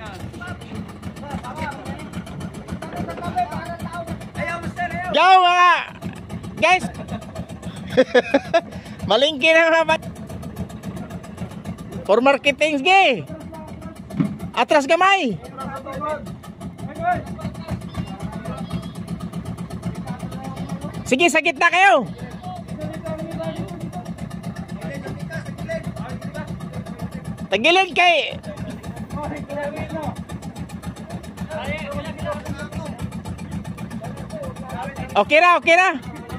Go mga guys. Malingki na mga for marketing ge. Atras gamay. Sige, sakit na kayo. Tagilid kay. Okay na, okay na.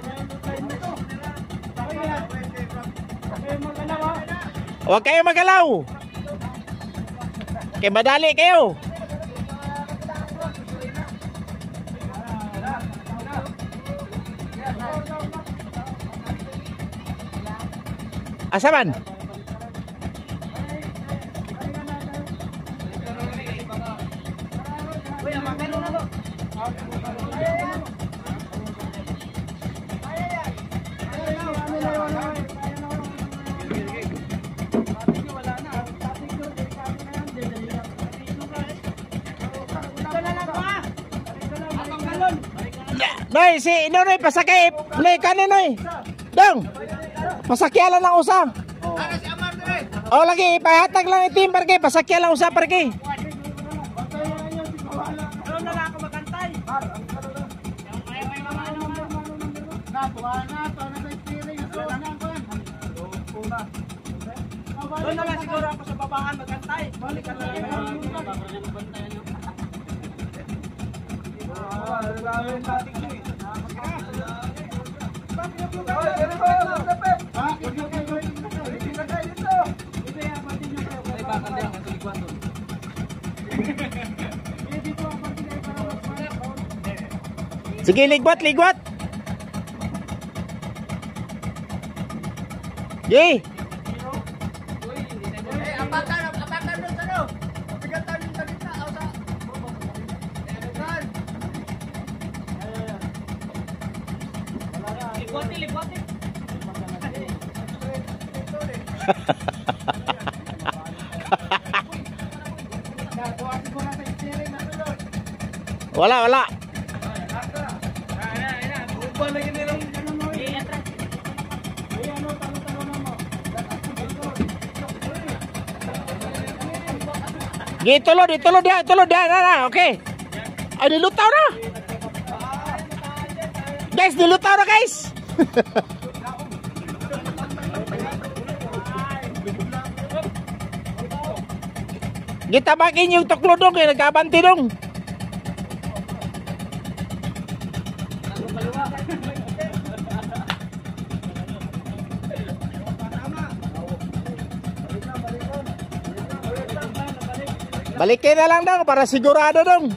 Huwag kayo magalaw. Okay, madali kayo. Asa man? Noy, si Noy pasakay. Noy, kanin Noy. Dong. Pasakyalan lang usa. Oh, lagi ipahatag lang itim parke, pasakyan lang usa parke. Ano na lang ako magantay. Doon na lang siguro ako sa babangan magantay. Balikan na lang ako. Sige, ligwat, ligwat. Yay. Apakan doon sa no. Pagkatan din sa gitna o sa. Ligwati, ligwati. Wala, wala. Ditulod dia, nah, oke. Ay, dilutaw na. Guys, dilutaw na guys. Kita makin yung tuklo dong, yung nagkabanti dong. Balikin na lang dong para sigurado dong.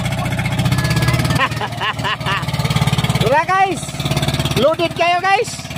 Tara guys, loaded kayo guys.